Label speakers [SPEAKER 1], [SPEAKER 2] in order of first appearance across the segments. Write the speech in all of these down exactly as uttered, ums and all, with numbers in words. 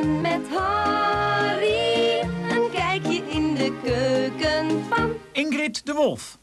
[SPEAKER 1] koken met Harry. Een kijkje in de keuken van
[SPEAKER 2] Ingrid de Wolf.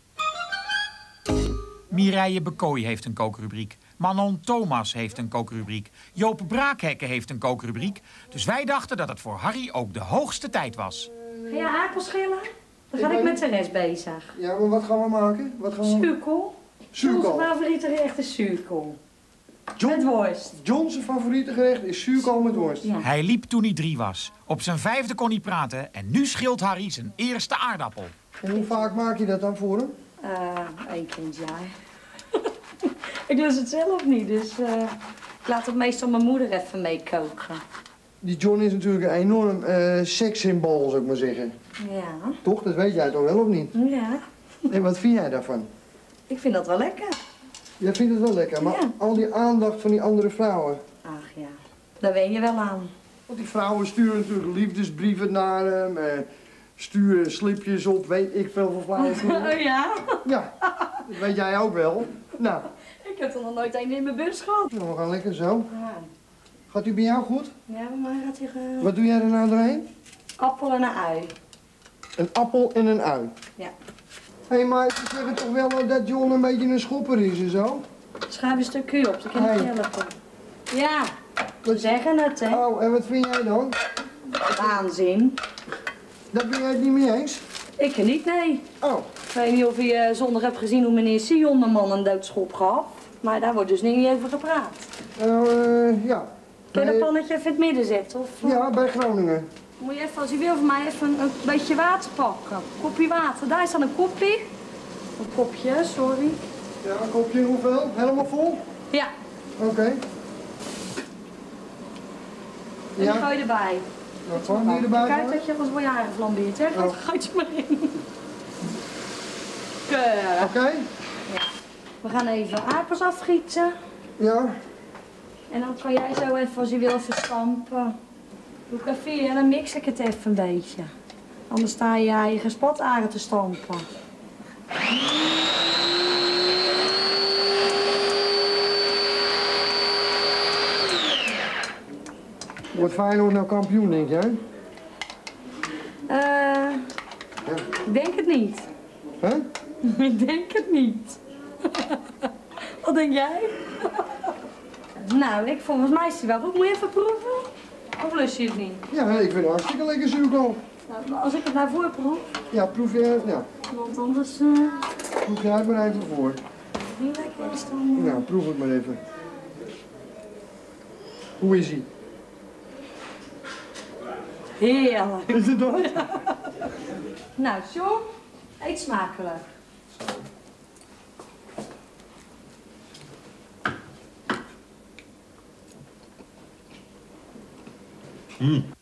[SPEAKER 2] Mireille Bekooi heeft een kookrubriek. Manon Thomas heeft een kookrubriek. Joop Braakhekke heeft een kookrubriek. Dus wij dachten dat het voor Harry ook de hoogste tijd was.
[SPEAKER 3] Ga je aardappels schillen? Dan ga ik, ik met de rest bezig.
[SPEAKER 4] Ja, maar wat gaan we maken? Wat gaan we...
[SPEAKER 3] Zuurkool.
[SPEAKER 4] Zuurkool.
[SPEAKER 3] Onze favoriete gerecht is zuurkool.
[SPEAKER 4] John,
[SPEAKER 3] met worst.
[SPEAKER 4] John's favoriete gerecht is zuurkool met worst.
[SPEAKER 3] Ja.
[SPEAKER 2] Hij liep toen hij drie was. Op zijn vijfde kon hij praten en nu schilt Harry zijn eerste aardappel.
[SPEAKER 4] En hoe vaak maak je dat dan voor hem?
[SPEAKER 3] Uh, één keer in het jaar. Ik lust het zelf niet, dus uh, ik laat het meestal mijn moeder even meekoken.
[SPEAKER 4] Die John is natuurlijk een enorm uh, sekssymbool, zou ik maar zeggen.
[SPEAKER 3] Ja.
[SPEAKER 4] Toch? Dat weet jij toch wel, of niet?
[SPEAKER 3] Ja.
[SPEAKER 4] En wat vind jij daarvan?
[SPEAKER 3] Ik vind dat wel lekker.
[SPEAKER 4] Jij vindt het wel lekker, maar ja. Al die aandacht van die andere vrouwen.
[SPEAKER 3] Ach ja, daar wen je wel aan.
[SPEAKER 4] Want die vrouwen sturen natuurlijk liefdesbrieven naar hem, uh, sturen slipjes op, weet ik veel voor flauwekul.
[SPEAKER 3] Oh ja?
[SPEAKER 4] Ja, dat weet jij ook wel. Nou.
[SPEAKER 3] Ik heb er nog nooit een in mijn bus gehad.
[SPEAKER 4] Nou, we gaan lekker zo.
[SPEAKER 3] Ja.
[SPEAKER 4] Gaat u bij jou goed?
[SPEAKER 3] Ja, bij mij gaat hij... Uh...
[SPEAKER 4] Wat doe jij er nou doorheen?
[SPEAKER 3] Appel en een ui.
[SPEAKER 4] Een appel en een ui?
[SPEAKER 3] Ja.
[SPEAKER 4] Hé, hey, maar ze zeggen toch wel dat John een beetje een schopper is en zo?
[SPEAKER 3] Schuif een stukje op, dan kan ik
[SPEAKER 4] hey.
[SPEAKER 3] helpen. Ja, we zeggen het, hè.
[SPEAKER 4] Oh, en wat vind jij dan?
[SPEAKER 3] Waanzin.
[SPEAKER 4] Daar ben jij het niet mee eens?
[SPEAKER 3] Ik niet, nee.
[SPEAKER 4] Oh.
[SPEAKER 3] Ik weet niet of je uh, zondag hebt gezien hoe meneer Sion mijn man een doodschop gaf. Maar daar wordt dus niet over gepraat.
[SPEAKER 4] Nou, uh, ja.
[SPEAKER 3] Kun je
[SPEAKER 4] nee.
[SPEAKER 3] dat pannetje even in het midden zetten? Of, uh...
[SPEAKER 4] Ja, bij Groningen.
[SPEAKER 3] Moet je even, als je wil, voor mij even een, een beetje water pakken. Een kopje water. Daar staat een kopje. Een kopje, sorry.
[SPEAKER 4] Ja, een kopje hoeveel? Helemaal vol?
[SPEAKER 3] Ja.
[SPEAKER 4] Oké. Okay.
[SPEAKER 3] En
[SPEAKER 4] ja.
[SPEAKER 3] die gooi je erbij.
[SPEAKER 4] Nou, gewoon hier erbij.
[SPEAKER 3] Kijk dat je anders word je aangeflambeerd, hè?
[SPEAKER 4] Oh.
[SPEAKER 3] Gooi je maar in. Keurig.
[SPEAKER 4] Oké. Okay.
[SPEAKER 3] Ja. We gaan even aardappels afgieten.
[SPEAKER 4] Ja.
[SPEAKER 3] En dan kan jij zo even, als je wil, even stampen. Doe ik even hier en dan mix ik het even een beetje. Anders sta je je gespataren te stampen.
[SPEAKER 4] Wordt Feyenoord nou kampioen, denk jij?
[SPEAKER 3] Eh, uh,
[SPEAKER 4] ja.
[SPEAKER 3] Ik denk het niet.
[SPEAKER 4] Hè?
[SPEAKER 3] Huh? Ik denk het niet. Wat denk jij? Nou, ik, volgens mij is hij wel goed. Moet je even proeven? Of lust je het niet?
[SPEAKER 4] Ja, ik vind het hartstikke lekker zuurkool.
[SPEAKER 3] Nou, als ik het nou voor proef?
[SPEAKER 4] Ja, proef je, ja.
[SPEAKER 3] Want anders... Uh...
[SPEAKER 4] Proef je het maar even voor.
[SPEAKER 3] Niet lekker is dan... Uh...
[SPEAKER 4] Nou, proef het maar even. Hoe is hij?
[SPEAKER 3] Heerlijk.
[SPEAKER 4] Is het dat?
[SPEAKER 3] Ja. Nou, John, eet smakelijk.
[SPEAKER 5] Mm.